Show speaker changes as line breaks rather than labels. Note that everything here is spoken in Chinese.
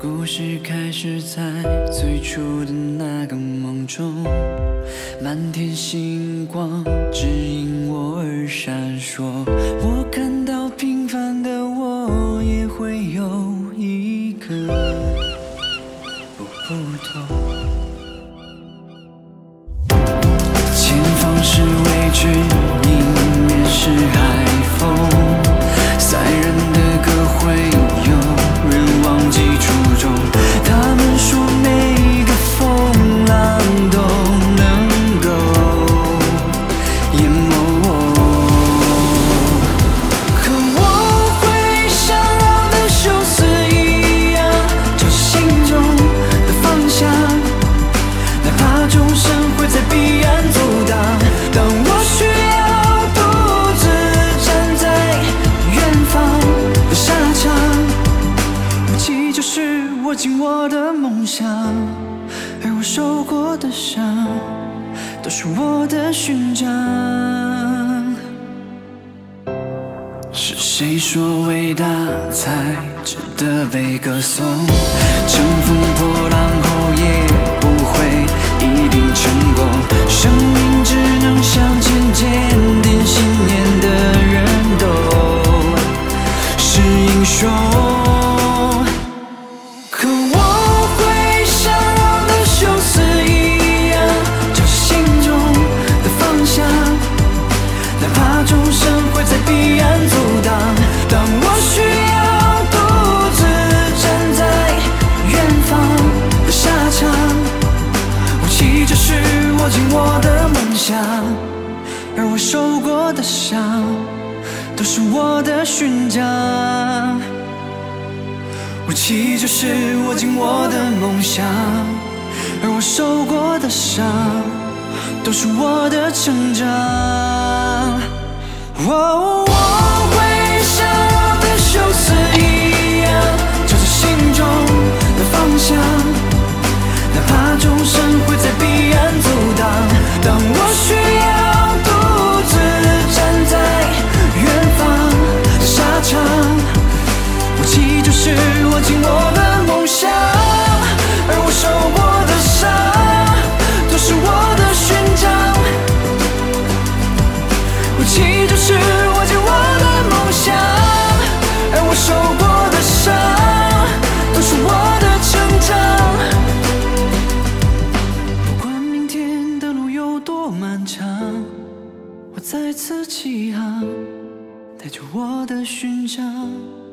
故事开始在最初的那个梦中，满天星光指引我而闪烁。我看到平凡的我，也会有一个不同。前方是未知，迎面是海风。塞人的歌会有人忘记初衷，他们说每个风浪都能够淹没我，可我会像老的休斯一样，找心中的方向，哪怕众生会在彼岸阻挡。当我需要独自站在远方的沙场，武器就是握紧我的梦想，而我受过的伤，都是我的勋章。是谁说伟大才值得被歌颂？乘风破浪后也不会一定成功。生命只能向前，坚定信念的人都是英雄。可我会像老的休斯一样，找心中的方向，哪怕众生会在彼岸阻挡。当我需要独自站在远方的沙场，武器就是握紧我的梦想，而我受过的伤，都是我的勋章。武器就是握紧我的梦想，而我受过的伤，都是我的成长。我会像老的休斯一样，找着心中的方向，哪怕众生会在彼岸阻挡。当我需要独自站在远方的沙场，武器就是握紧我的梦想，而我受过的伤，都是我的勋章。武器就是握紧我的梦想，而我受过的伤，都是我的成长。不管明天的路有多漫长，我再次起航，带着我的勋章。